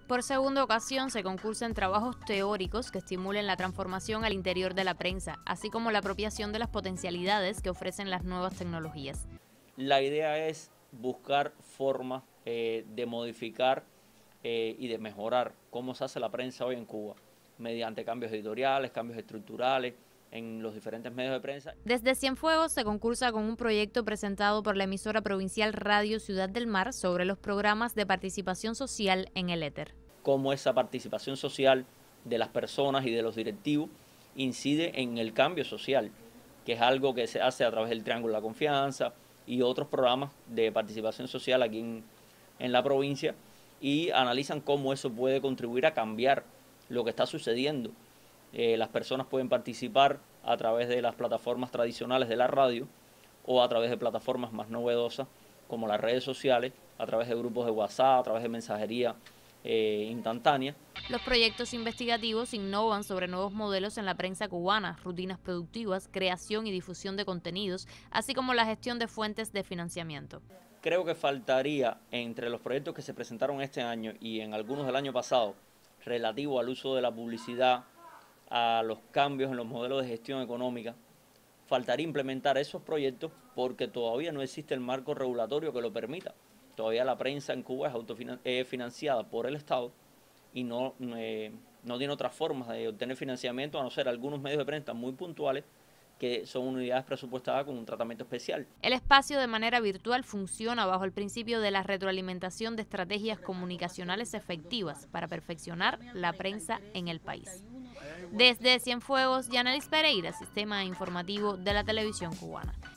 Por segunda ocasión se concursan trabajos teóricos que estimulen la transformación al interior de la prensa, así como la apropiación de las potencialidades que ofrecen las nuevas tecnologías. La idea es buscar formas de modificar y de mejorar cómo se hace la prensa hoy en Cuba, mediante cambios editoriales, cambios estructurales en los diferentes medios de prensa. Desde Cienfuegos se concursa con un proyecto presentado por la emisora provincial Radio Ciudad del Mar sobre los programas de participación social en el éter. Cómo esa participación social de las personas y de los directivos incide en el cambio social, que es algo que se hace a través del Triángulo de la Confianza y otros programas de participación social aquí en la provincia, y analizan cómo eso puede contribuir a cambiar lo que está sucediendo. Las personas pueden participar a través de las plataformas tradicionales de la radio o a través de plataformas más novedosas como las redes sociales, a través de grupos de WhatsApp, a través de mensajería instantánea. Los proyectos investigativos innovan sobre nuevos modelos en la prensa cubana, rutinas productivas, creación y difusión de contenidos, así como la gestión de fuentes de financiamiento. Creo que faltaría entre los proyectos que se presentaron este año y en algunos del año pasado, relativo al uso de la publicidad, a los cambios en los modelos de gestión económica, faltaría implementar esos proyectos porque todavía no existe el marco regulatorio que lo permita. Todavía la prensa en Cuba es financiada por el Estado y no tiene otras formas de obtener financiamiento a no ser algunos medios de prensa muy puntuales que son unidades presupuestadas con un tratamiento especial. El espacio de manera virtual funciona bajo el principio de la retroalimentación de estrategias comunicacionales efectivas para perfeccionar la prensa en el país. Desde Cienfuegos, Yanelis Pereira, Sistema Informativo de la Televisión Cubana.